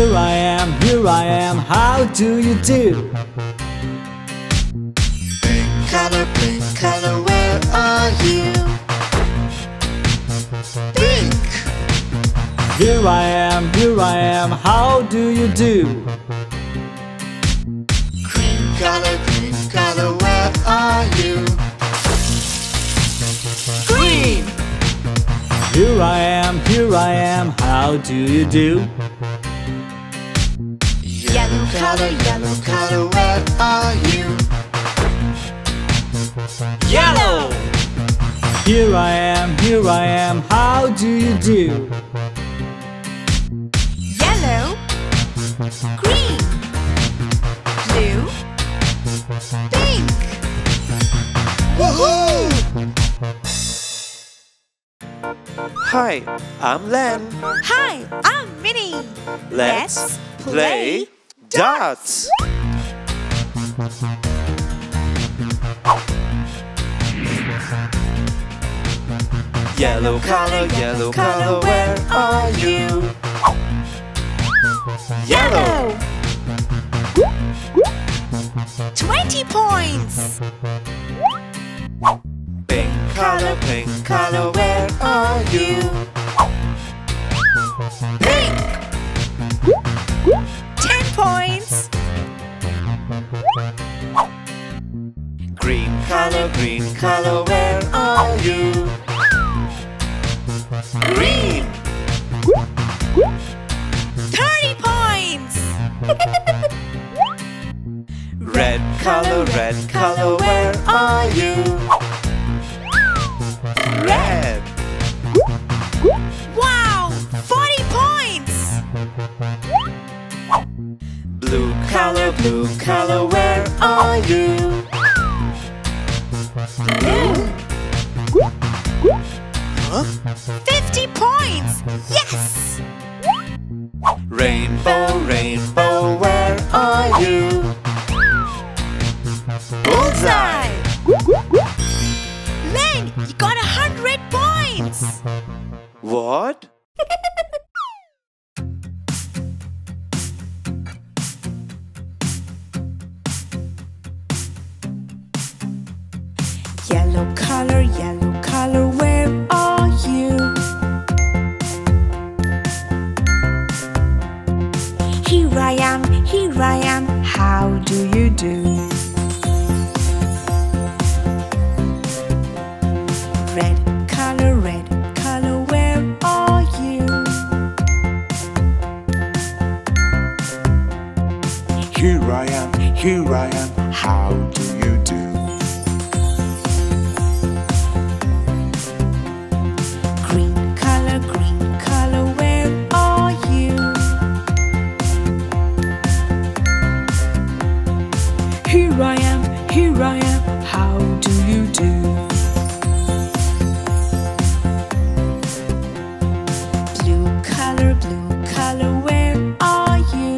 here I am, how do you do? Pink color, where are you? Pink! Here I am, how do you do? Green color, where are you? Green! Here I am, how do you do? Yellow color, where are you? Yellow! Here I am, how do you do? Yellow, green, blue, pink. Woohoo! Hi, I'm Len. Hi, I'm Minnie. Let's play darts. Yellow color, where are you? Yellow. 20 points. Pink color, where are you? Pink. 10 points. Green color, where are you? Green. 30 points. Red color, where are you? Red. Wow, 40 points. Blue color, where are you? Blue. 50 points. Yes. Rainbow, where are you? Bullseye. Len, you got 100 points. What? Yellow color, where are you? Here I am, how do you do? Red color, where are you? Here I am, how do you do? Green color, where are you? Here I am, how do you do? Blue color, where are you?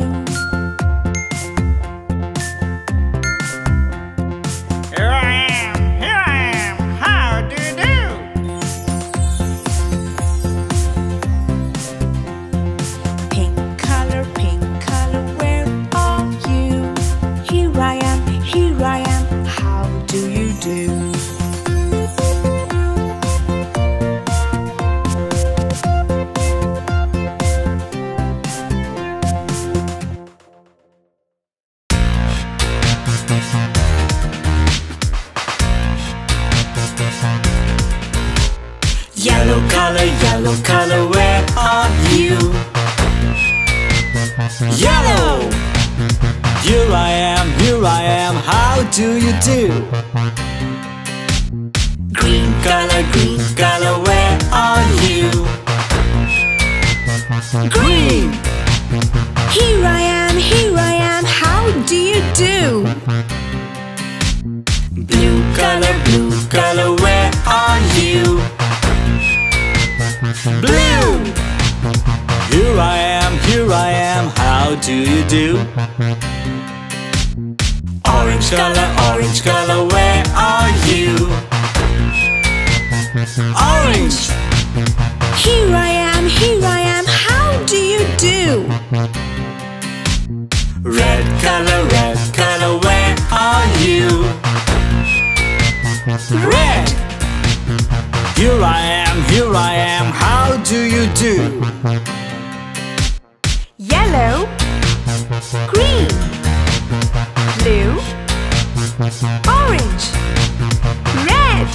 Here I am, how do you do? Pink color, where are you? Here I am, how do you do? Yellow color, where are you? Yellow! Here I am, how do you do? Green color, where are you? Green! Here I am, how do you do? Blue color, where are you? Blue! Here I am, how do you do? Orange color, where are you? Orange! Here I am, how do you do? Red color, where are you? Red! Here I am, how do you do? Yellow, green, blue, orange, red.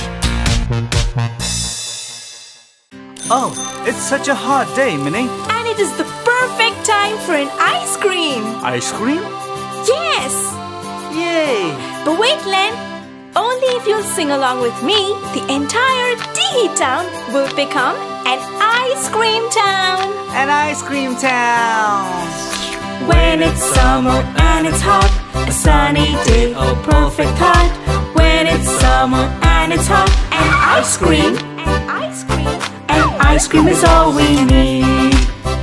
Oh, it's such a hot day, Minnie. And it is the perfect time for an ice cream. Ice cream? Yes! Yay! But wait, Len. Only if you'll sing along with me, the entire Teehee town will become an ice cream town. An ice cream town! When it's summer and it's hot, a sunny day, oh perfect hot. When it's summer and it's hot, and ice cream, and ice cream, and ice cream is all we need.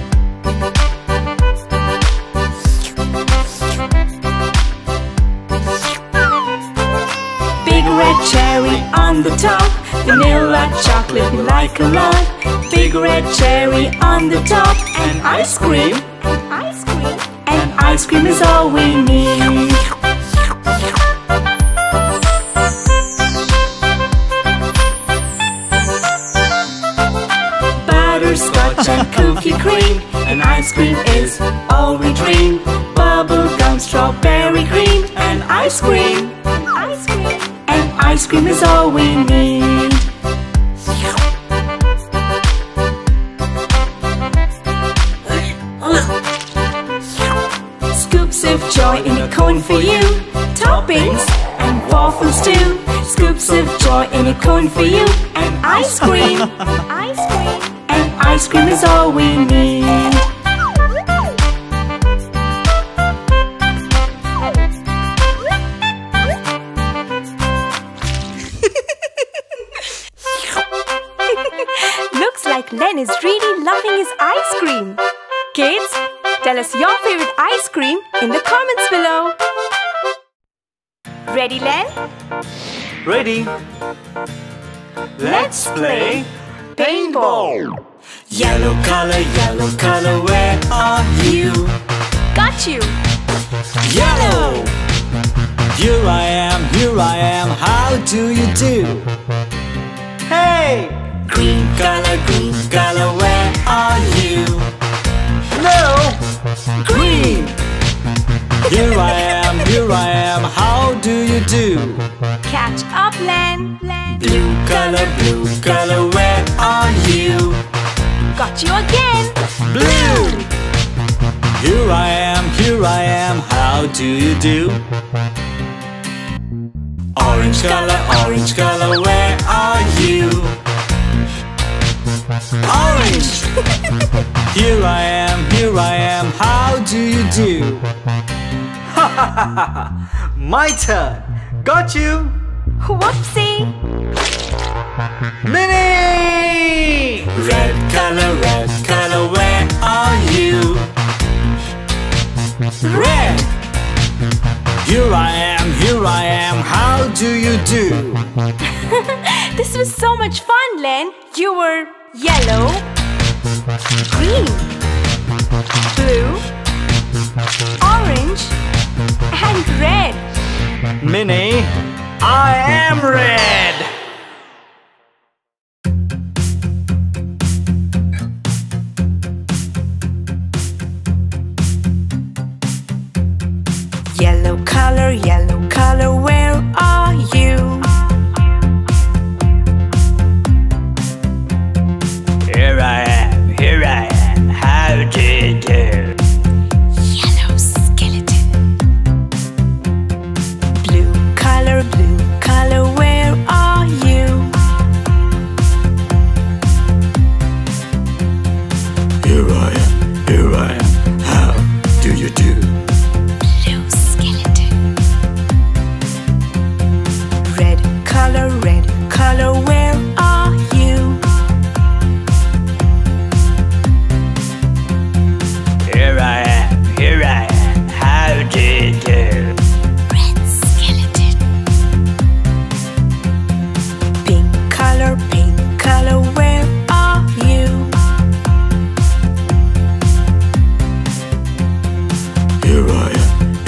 Big red cherry on the top, vanilla chocolate we like a lot. Big red cherry on the top, and ice cream, and ice cream, and ice cream is all we need. Butterscotch and cookie cream, and ice cream is all we dream. Bubblegum, strawberry cream, and ice cream, and ice cream, and ice cream is all we need. Scoops of joy in a cone for you, toppings and waffles too. Scoops of joy in a cone for you, and ice cream, ice cream, and ice cream is all we need. Looks like Len is really loving his ice cream. Kids, tell us your favorite ice cream in the comments below. Ready, Len? Ready? Let's play paintball. Yellow color, where are you? Got you! Yellow! Here I am, how do you do? Hey! Green color, where are you? No! Green! Here I am, how do you do? Catch up, Len! Blue color, where are you? Got you again! Blue! Here I am, how do you do? Orange color, where are you? Orange! Here I am, how do you do? Ha ha ha ha! My turn! Got you! Whoopsie! Minnie! Red color, where are you? Red! Here I am, how do you do? This was so much fun, Len. You were yellow, green, blue, orange, and red. Minnie, I am red! Yellow color, where are you? Here I am, how do you do? Yellow skeleton. Blue color, where are you? Here I am, how do you do? Blue skeleton.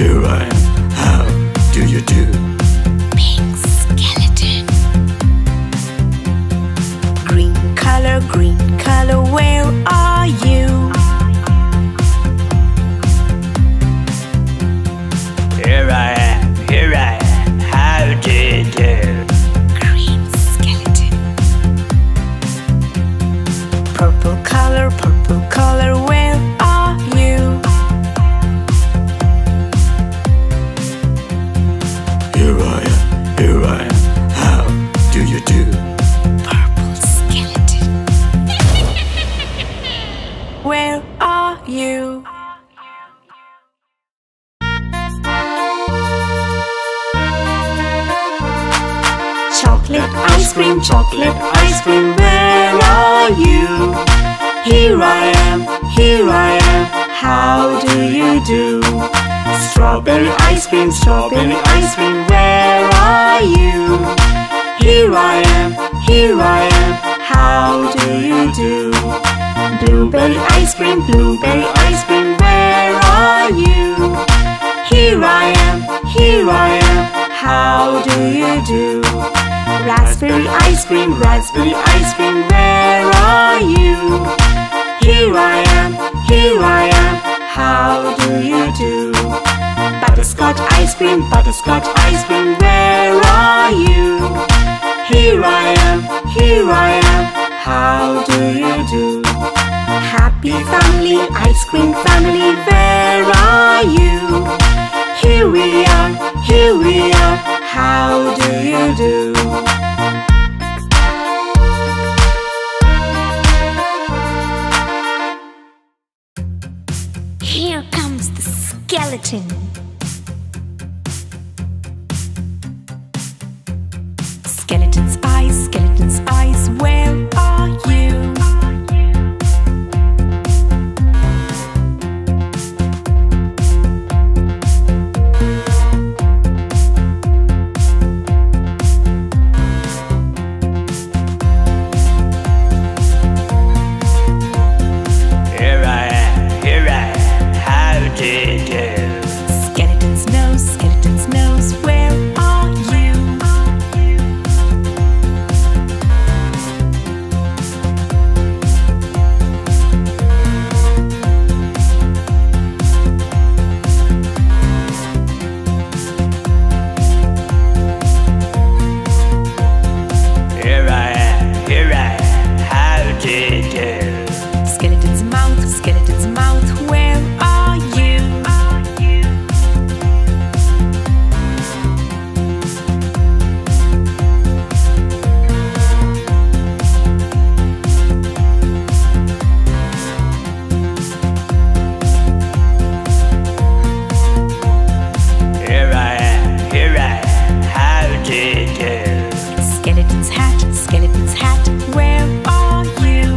here I am. How do you do? Pink skeleton. Green color, where are you? Here I am. How do you do? Green skeleton. Purple color, where are you? Here I am. How do you do? Purple skeleton. Where are you? Chocolate ice cream, where are you? Here I am, how do you do? Strawberry ice cream, where are you? Here I am, how do you do? Blueberry ice cream, where are you? Here I am, how do you do? Raspberry ice cream, where are you? Here I am, how do you do? Butterscotch ice cream, where are you? Here I am, how do you do? Happy family, ice cream family, where are you? Here we are, how do you do? Here comes the skeleton. Skeleton's eyes, where are you? Here I am. How do you do? Skeleton's nose, where are you? Here I am. How do you do? Skeleton's mouth, where are you? Here I am. How do you do? Skeleton's hat, where are you?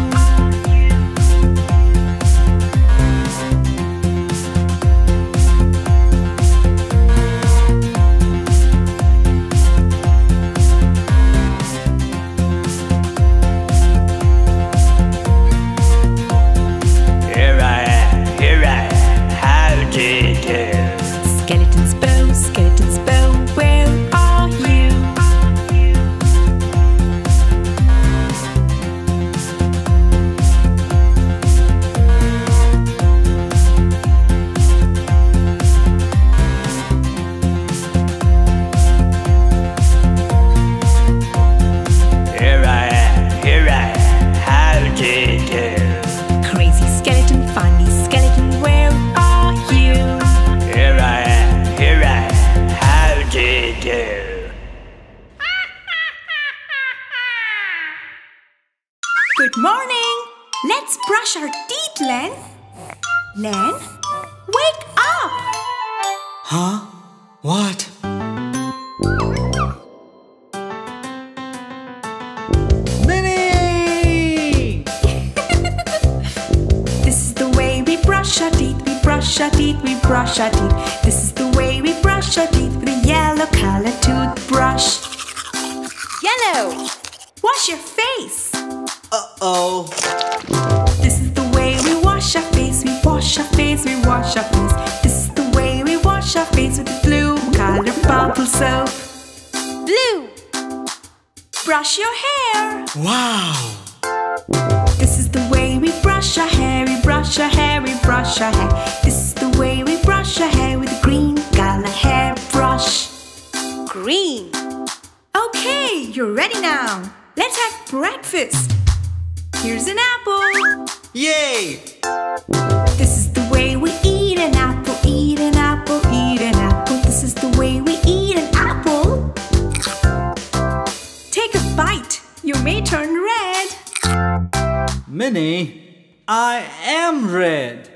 Here I am. How do you do? Skeleton's bow, where are you? Here I am. How do you do? Crazy skeleton, funny skeleton, where are you? Here I am. How do you do? Good morning! Let's brush our teeth, Len. Len, wake up! Huh? What? Minnie! This is the way we brush our teeth, we brush our teeth, we brush our teeth. This is the way we brush our teeth with a yellow color toothbrush. Yellow! Wash your face! Uh-oh. This is the way we wash our face, we wash our face, we wash our face. This is the way we wash our face bottle soap. Blue. Brush your hair. Wow! This is the way we brush our hair. We brush our hair, we brush our hair. This is the way we brush our hair with a green color hairbrush. Green. Okay, you're ready now. Let's have breakfast. Here's an apple. Yay! This is the way we eat an apple. Eat an apple, eat an apple. This is the way we eat an apple. Take a bite. You may turn red. Minnie, I am red.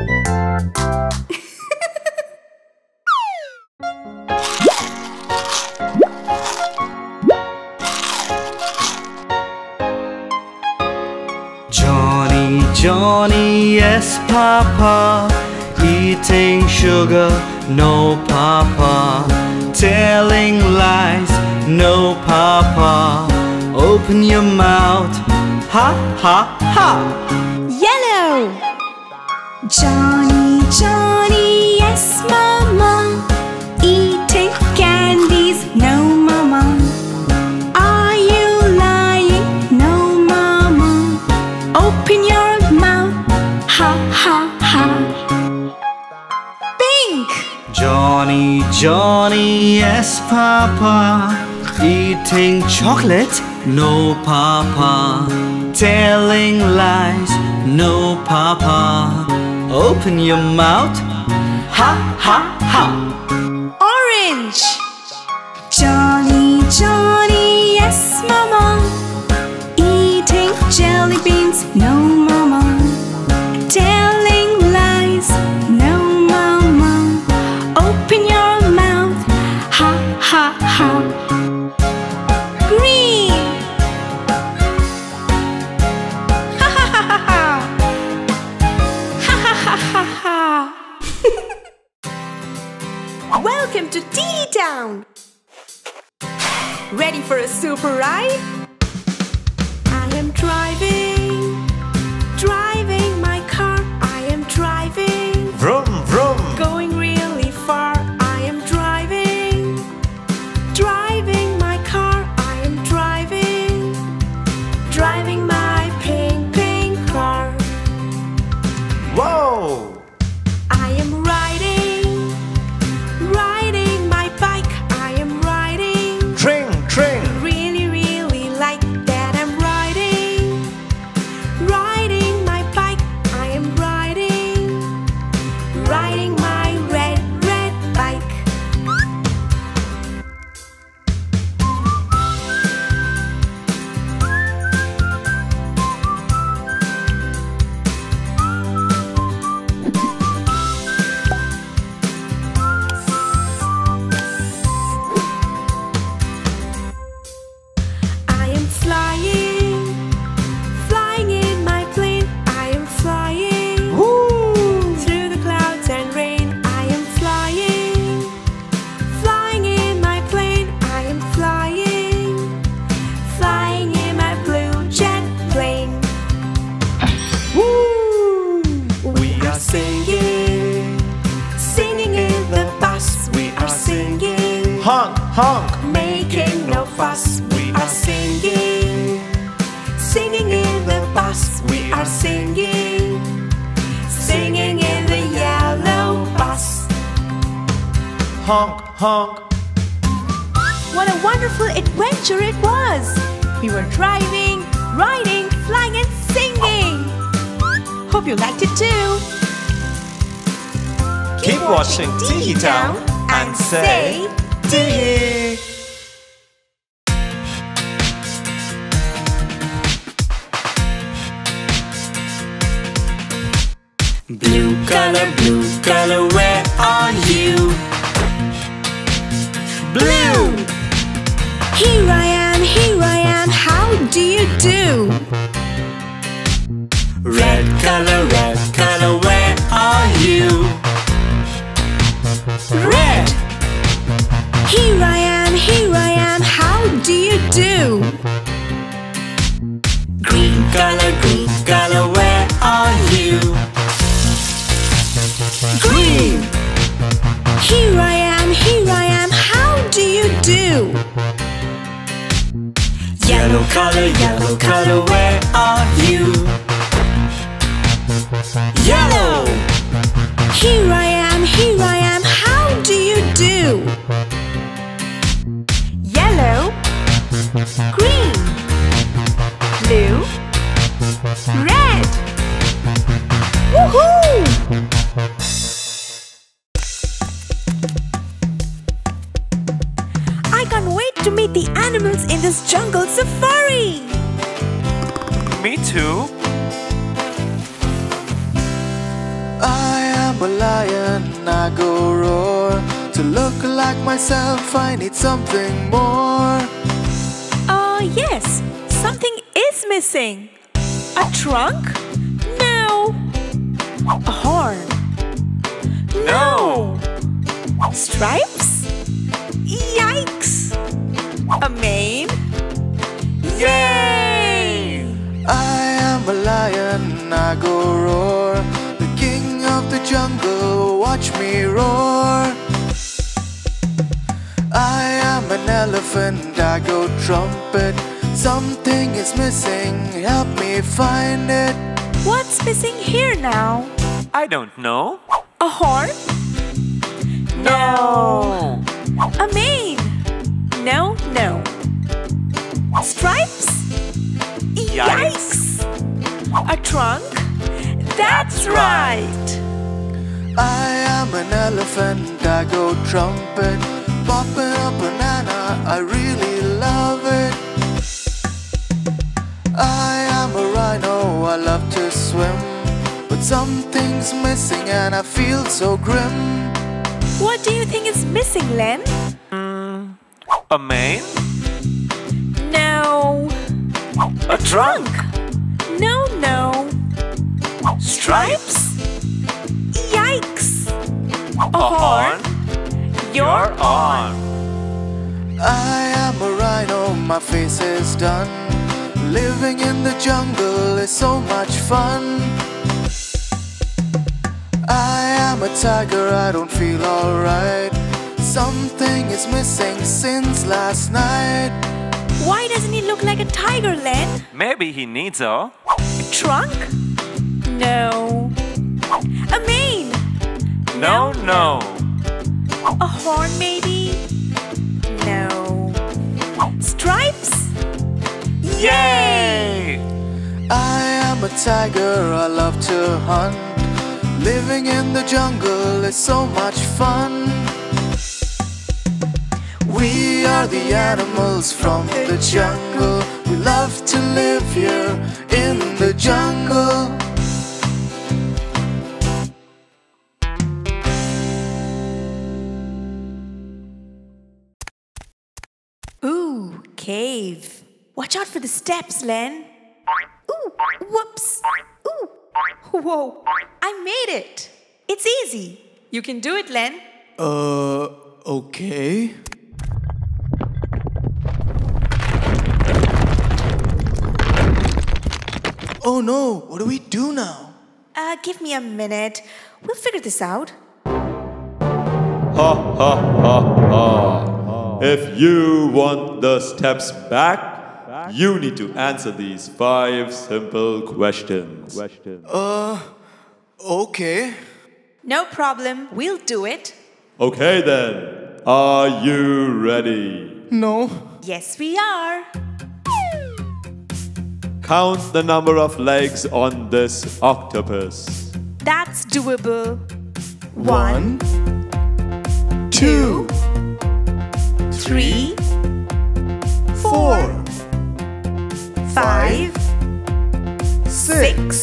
Johnny, Johnny, yes, Papa. Eating sugar, no, Papa. Telling lies, no, Papa. Open your mouth, ha, ha, ha. Yellow. Johnny, Johnny, yes, Mama. Eating candies, no, Mama. Are you lying? No, Mama. Open your mouth, ha, ha, ha. Pink. Johnny, Johnny, yes, Papa. Eating chocolate, no, Papa. Telling lies, no, Papa. Open your mouth, ha, ha, ha. Orange. Johnny, Johnny, yes, Mama. Eating jelly beans, no, Mama. Telling lies, no, Mama. Open your mouth, ha, ha, ha. Green. Ha, ha, ha, ha, ha. Ha, ha, ha, ha, ha. Welcome to Teehee Town. Ready for a super ride? I am driving my car. I am driving, Vroom, vroom. going really far. I am driving my car. I am driving my pink, pink car. Whoa! I am riding my bike. I am riding, Tring, tring. really, really like that. I'm riding my bike. I am riding my red, red bike. I am flying in my plane. I am flying through the clouds and rain. I am flying in my plane. I am flying in my blue jet plane. We are singing in the bus. We are singing, Honk, honk. making no fuss. We are singing in the bus. We are singing in the yellow bus. Honk, honk. What a wonderful adventure it was! We were driving, riding, flying and singing. Hope you liked it too. Keep watching Teehee Town and say Teehee. Blue color, where are you? Blue! Here I am, how do you do? Red color, where are you? Red! Here I am, how do you do? Green color, where are you? Green! Here I am, how do you Yellow color, where are you? Yellow! Here I am, how do you do? Yellow, green, blue, red. Woohoo! I can't wait to meet the animals in this jungle safari. Me too. I am a lion, I go roar. To look like myself, I need something more. Yes, something is missing. A trunk? No. A horn? No. Stripes? Yikes! A mane? Yay! I am a lion, I go roar. The king of the jungle, watch me roar. I am an elephant, I go trumpet. Something is missing, help me find it. What's missing here now? I don't know. A horn? No. A mane? No. Stripes? Yikes! A trunk? That's right! I am an elephant, I go trumpet. Popping a banana, I really love it. I am a rhino, I love to swim. But something's missing and I feel so grim. What do you think is missing, Len? A mane? No. A trunk? No. Stripes? Yikes! A horn? You're on. I am a rhino, my face is done. Living in the jungle is so much fun. I am a tiger, I don't feel alright. Something is missing since last night. Why doesn't he look like a tiger, Len? Maybe he needs a Trunk? No. A mane? No. A horn, maybe? No. Stripes? Yay! I am a tiger, I love to hunt. Living in the jungle is so much fun. We are the animals from the jungle. We love to live here in the jungle. Ooh, cave. Watch out for the steps, Len. Ooh, whoops. Ooh, whoa, I made it. It's easy. You can do it, Len. Okay. Oh no, what do we do now? Give me a minute. We'll figure this out. Ha ha ha ha. If you want the steps back, you need to answer these 5 simple questions. Okay. No problem. We'll do it. Okay then, are you ready? No. Yes, we are. Count the number of legs on this octopus. That's doable. 1, 2, 3, 4, 5, 6,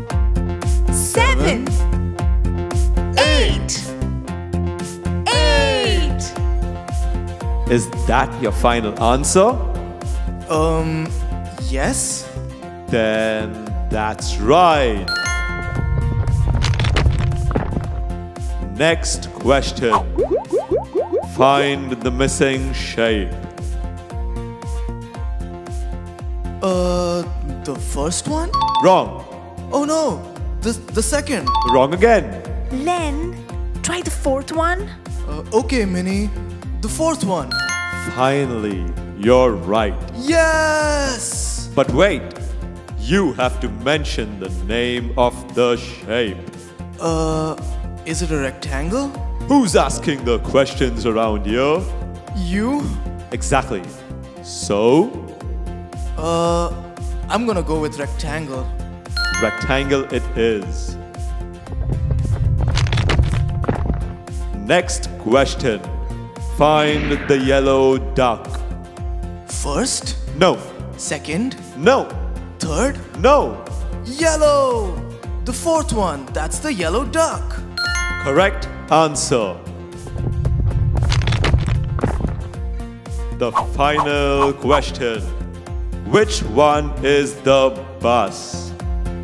7, 8. Is that your final answer? Yes. Then that's right. Next question. Find the missing shape. The first one? Wrong. Oh no, the second. Wrong again. Len, try the fourth one. Okay, Minnie, the fourth one. Finally, You're right. Yes! But wait, you have to mention the name of the shape. Is it a rectangle? Who's asking the questions around here? You? Exactly. So, I'm gonna go with rectangle. rectangle it is. Next question. Find the yellow duck. First, No, second, no, third, no. yellow! The fourth one, that's the yellow duck. Correct answer. The final question. Which one is the bus?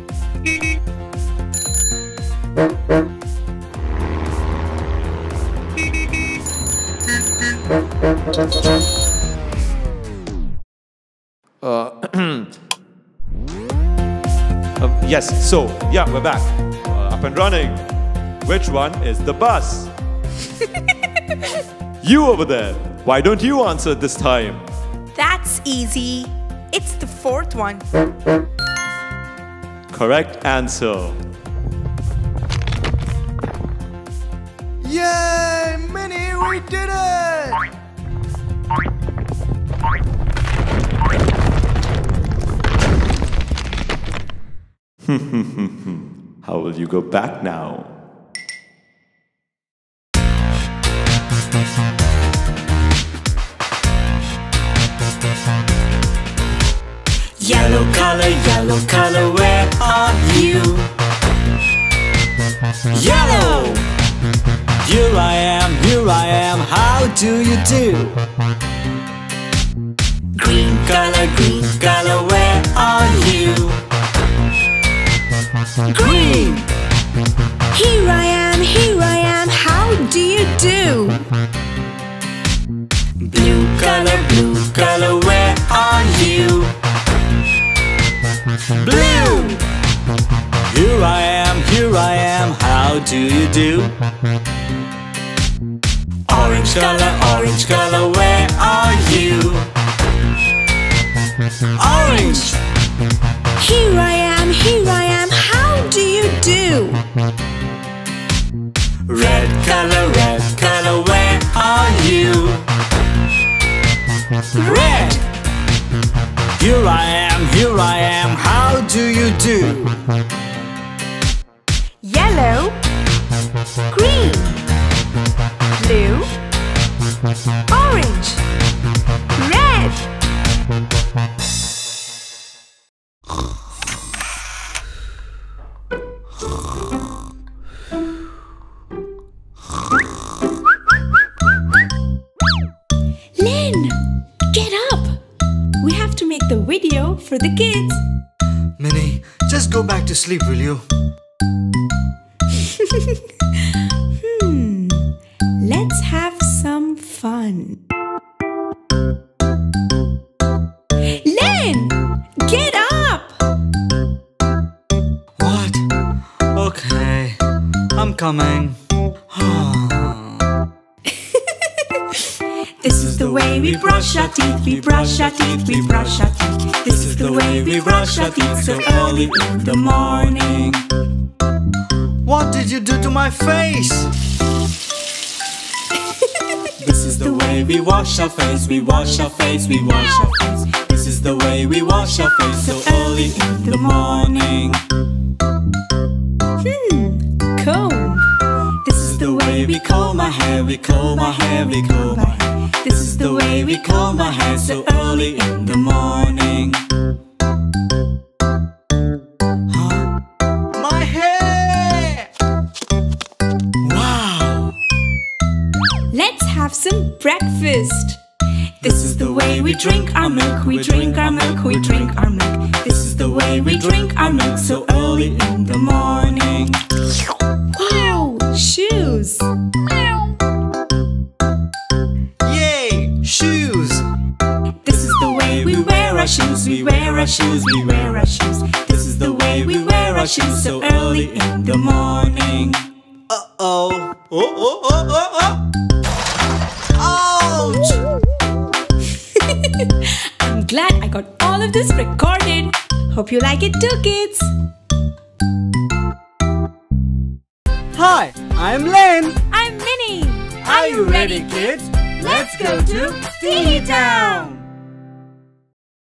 Yes, so, yeah, we're back. Up and running. Which one is the bus? You over there. Why don't you answer this time? That's easy. It's the fourth one. Correct answer. Yay! Minnie, we did it! How will you go back now? Yellow color, where are you? Yellow! Here I am, how do you do? Green color, where are you? Green! Here I am, how do you do? Blue color, where are you? Blue! Here I am, how do you do? Orange color, where are you? Orange! Here I am, how do you do? Red color, where are you? Red! Here I am, how do you do? Yellow, green, blue, orange, red. Len, get up! We have to make the video for the kids. Minnie, just go back to sleep, will you? Let's have some fun. Len, get up! What? Okay, I'm coming. This is the way we brush our teeth, we brush our teeth, we brush our teeth. This is the way we brush our teeth so early in the morning. What did you do to my face? This is the way we wash our face, we wash our face, we wash our face. This is the way we wash our face so early in the morning. Comb. This is the way we comb our hair, we comb our hair, we comb our hair. This is the way we comb our hair so early in the morning. My hair! Wow! Let's have some breakfast. This is the way we drink our milk, we drink our milk, we drink our milk. This is the way we drink our milk so early in the morning. Wow, shoes. Yay! Shoes! This is the way we wear our shoes, we wear our shoes, we wear our shoes. This is the way we wear our shoes so early in the morning. Uh-oh. Oh. Ouch! glad I got all of this recorded. Hope you like it too, kids. Hi, I'm Len. I'm Minnie. Are you ready, kids? Let's go to Teehee Town.